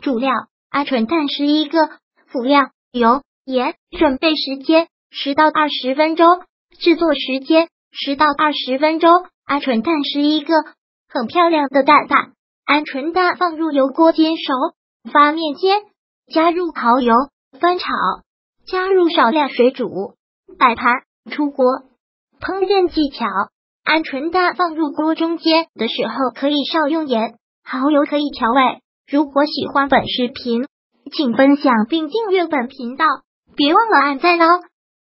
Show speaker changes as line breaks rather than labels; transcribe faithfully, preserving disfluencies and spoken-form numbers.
主料鹌鹑蛋十一个，辅料油、盐。准备时间十到二十分钟，制作时间十到二十分钟。鹌鹑蛋十一个，很漂亮的蛋蛋。鹌鹑蛋放入油锅煎熟，发面煎，加入蚝油，翻炒，加入少量水煮，摆盘出锅。烹饪技巧：鹌鹑蛋放入锅中煎的时候，可以少用盐，蚝油可以调味。如果喜欢本视频，请分享并订阅本频道，别忘了按赞哦。